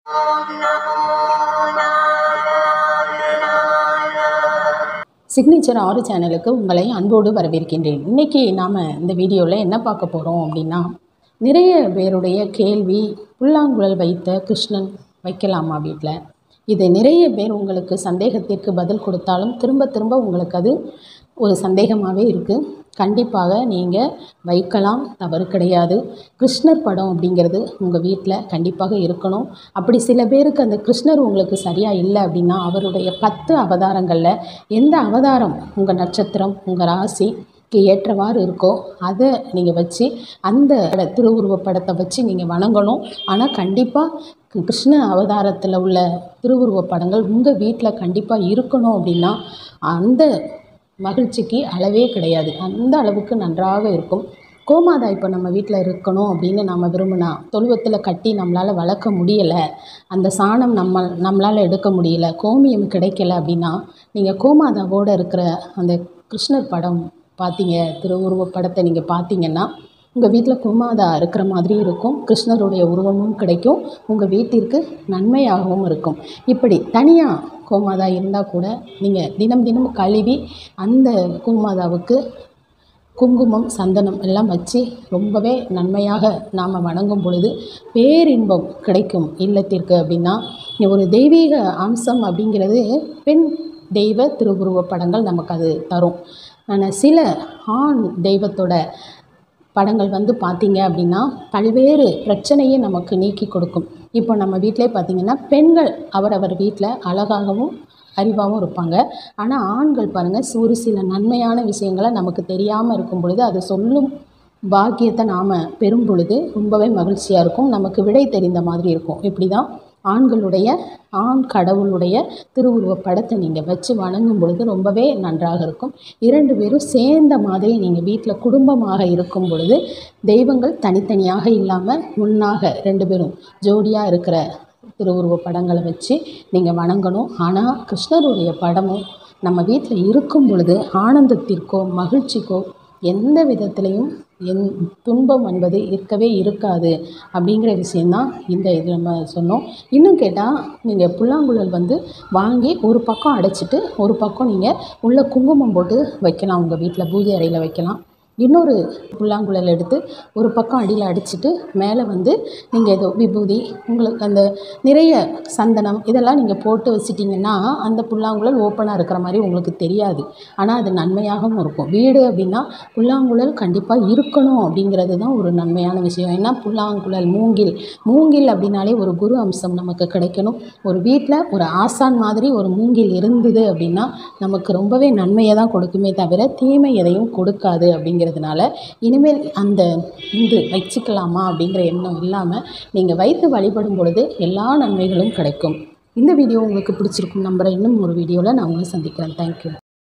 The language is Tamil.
சிக்னேச்சர் 6 சேனலுக்கு உங்களை அன்போடு வரவேற்கின்றேன். இன்றைக்கி நாம் இந்த வீடியோவில் என்ன பார்க்க போகிறோம் அப்படின்னா, நிறைய பேருடைய கேள்வி, புல்லாங்குழல் வைத்த கிருஷ்ணன் வைக்கலாமா வீட்டில்? இது நிறைய பேர் உங்களுக்கு சந்தேகத்திற்கு பதில் கொடுத்தாலும் திரும்ப திரும்ப உங்களுக்கு அது ஒரு சந்தேகமாகவே இருக்குது. கண்டிப்பாக நீங்கள் வைக்கலாம், தவறு கிடையாது. கிருஷ்ணர் படம் அப்படிங்கிறது உங்கள் வீட்டில் கண்டிப்பாக இருக்கணும். அப்படி சில பேருக்கு அந்த கிருஷ்ணர் உங்களுக்கு சரியாக இல்லை அப்படின்னா, அவருடைய 10 அவதாரங்களில் எந்த அவதாரம் உங்கள் நட்சத்திரம், உங்கள் ராசிக்கு ஏற்றவாறு இருக்கோ அதை நீங்கள் வச்சு அந்த திருவுருவப் படத்தை வச்சு நீங்கள் வணங்கணும். ஆனால் கண்டிப்பாக கிருஷ்ண அவதாரத்தில் உள்ள திருவுருவப் படங்கள் உங்கள் வீட்டில் கண்டிப்பாக இருக்கணும். அப்படின்னா அந்த மகிழ்ச்சிக்கு அளவே கிடையாது. அந்த அளவுக்கு நன்றாக இருக்கும். கோமாதா இப்போ நம்ம வீட்டில் இருக்கணும் அப்படின்னு நம்ம விரும்பினா, தொழுவத்தில் கட்டி நம்மளால் வளர்க்க முடியலை, அந்த சாணம் நம்மளால் எடுக்க முடியல, கோமியம் கிடைக்கல அப்படின்னா, நீங்கள் கோமாதாவோடு இருக்கிற அந்த கிருஷ்ணர் படம் பார்த்தீங்க, திருவுருவப் படத்தை நீங்கள் பார்த்தீங்கன்னா உங்கள் வீட்டில் கோமாதா இருக்கிற மாதிரி இருக்கும். கிருஷ்ணருடைய உருவமும் கிடைக்கும். உங்கள் வீட்டிற்கு நன்மையாகவும் இருக்கும். இப்படி தனியாக கோமாதா இருந்தால் கூட நீங்கள் தினம் தினம் கழுவி அந்த கோமாதாவுக்கு குங்குமம், சந்தனம் எல்லாம் வச்சு ரொம்பவே நன்மையாக நாம் வணங்கும் பொழுது பேரின்பம் கிடைக்கும் இல்லத்திற்கு. அப்படின்னா ஒரு தெய்வீக அம்சம் அப்படிங்கிறது பெண் தெய்வ திருவுருவப் படங்கள் நமக்கு அது தரும். ஆனால் சில ஆண் தெய்வத்தோட படங்கள் பார்த்திங்க அப்படின்னா பல்வேறு பிரச்சனையை நமக்கு நீக்கி கொடுக்கும். இப்போ நம்ம வீட்டிலே பார்த்திங்கன்னா பெண்கள் அவரவர் வீட்டில் அழகாகவும் அறிவாகவும் இருப்பாங்க. ஆனால் ஆண்கள் பாருங்கள், ஒரு சில நன்மையான விஷயங்களை நமக்கு தெரியாமல் இருக்கும் பொழுது அது சொல்லும் பாக்கியத்தை நாம் பெறும் பொழுது ரொம்பவே மகிழ்ச்சியாக இருக்கும். நமக்கு விடை தெரிந்த மாதிரி இருக்கும். இப்படி தான் ஆண் கடவுளுடைய திருவுருவப் படத்தை நீங்கள் வச்சு வணங்கும் பொழுது ரொம்பவே நன்றாக இருக்கும். 2 பேரும் சேர்ந்த மாதிரி நீங்கள் வீட்டில் குடும்பமாக இருக்கும் பொழுது தெய்வங்கள் தனித்தனியாக இல்லாமல் ஒன்றாக 2 பேரும் ஜோடியாக இருக்கிற திருவுருவப் படங்களை வச்சு நீங்கள் வணங்கணும். ஆனால் கிருஷ்ணருடைய படமும் நம்ம வீட்டில் இருக்கும் பொழுது ஆனந்தத்திற்கோ மகிழ்ச்சிக்கோ எந்த விதத்துலேயும் துன்பம் என்பது இருக்கவே இருக்காது. அப்படிங்கிற விஷயந்தான் இந்த இது நம்ம சொன்னோம். இன்னும் கேட்டால், நீங்கள் புல்லாங்குழல் வாங்கி ஒரு பக்கம் அடைச்சிட்டு ஒரு பக்கம் நீங்கள் உள்ளே குங்குமம் போட்டு வைக்கலாம். உங்கள் வீட்டில் பூஜை அறையில் வைக்கலாம். இன்னொரு புல்லாங்குழல் எடுத்து ஒரு பக்கம் அடியில் அடிச்சுட்டு மேலே நீங்கள் ஏதோ விபூதி, உங்களுக்கு அந்த நிறைய சந்தனம் இதெல்லாம் நீங்கள் போட்டு வச்சிட்டிங்கன்னா அந்த புல்லாங்குழல் ஓப்பனாக இருக்கிற மாதிரி உங்களுக்கு தெரியாது. ஆனால் அது நன்மையாகவும் இருக்கும். வீடு அப்படின்னா புல்லாங்குழல் கண்டிப்பாக இருக்கணும் அப்படிங்கிறது தான் ஒரு நன்மையான விஷயம். ஏன்னா புல்லாங்குழல், மூங்கில் அப்படின்னாலே ஒரு குரு அம்சம் நமக்கு கிடைக்கணும். ஒரு வீட்டில் ஒரு ஆசான் மாதிரி ஒரு மூங்கில் இருந்தது அப்படின்னா நமக்கு ரொம்பவே நன்மையை தான் கொடுக்குமே தவிர தீமை எதையும் கொடுக்காது. அப்படிங்கிறதுனால இனிமேல் அந்த இது வச்சுக்கலாமா அப்படிங்கிற எண்ணம் இல்லாமல் நீங்கள் வைத்து வழிபடும் பொழுது எல்லா நன்மைகளும் கிடைக்கும். இந்த வீடியோ உங்களுக்கு பிடிச்சிருக்கும் நம்புகிறேன். இன்னும் ஒரு வீடியோவில் நான் உங்களை சந்திக்கிறேன். தேங்க்யூ.